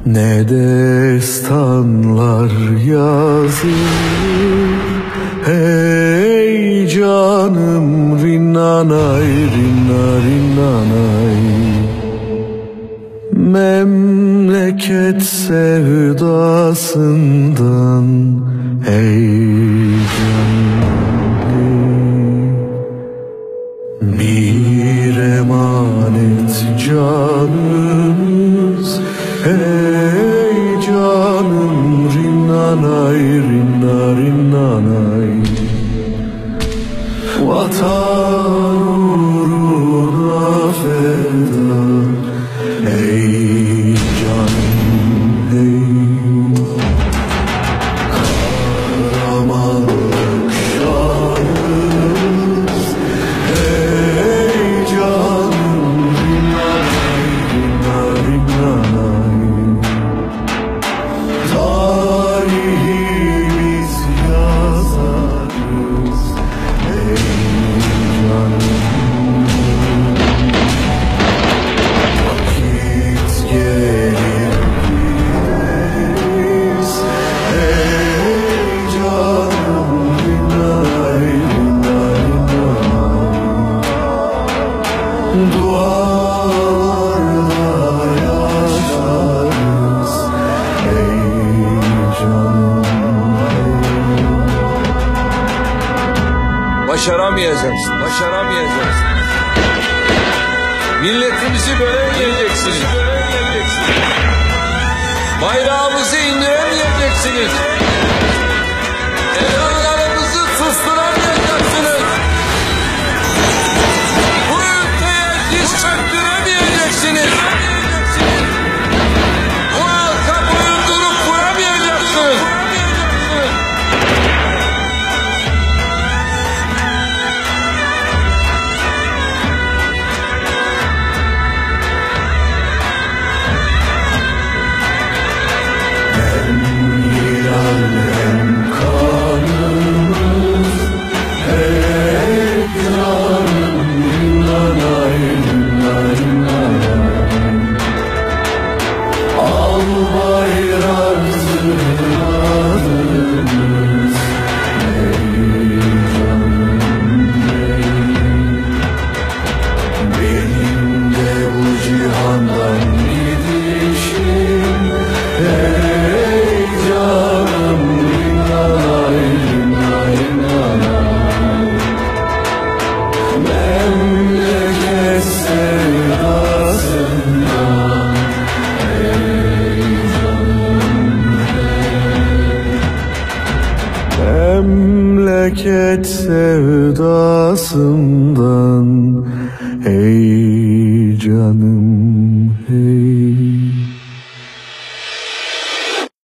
Ne destanlar yazılır, hey canım rinnanay rinna rinnanay. Memleket sevdasından hey canım hey. Bir emanet canımız hey canım rinnanay rinna rinnanay. Vatan uğruna feda hey canım hey. Kahramanlık şanımız hey canım rinnanay rinna rinnanay. Tarihimiz yazarız hey canım. Vakit gelir gideriz hey canım rinnanay rinna rinnanay. Dualarla yaşarız hey canım hey. Başaramayacaksın, başaramayacaksın. Milletimizi bölemeyeceksiniz. Bayrağımızı indiremeyeceksiniz. Ezanlarımızı susturamayacaksınız. Bu ülkeye diz çöktüremeyeceksiniz. Bu halka boyundurup vuramayacaksınız. Hem hilal hem kanımız hey canım rinnanay rinna rinnanay. Al bayrak zırhlarımız hey canım hey. Benim de bu cihandan gidişim hey canım rinnanay rinna rinnanay. Memleket sevdasından hey canım hey. Memleket sevdasından hey canım.